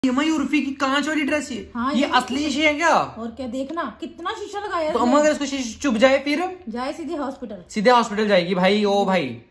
ये उर्फी की कांच वाली ड्रेस है। हाँ, ये असली शीशे है क्या? और क्या, देखना कितना शीशा लगाया। तो अम्मा अगर इसको शीशे चुभ जाए फिर जाए सीधे हॉस्पिटल जाएगी भाई। ओ भाई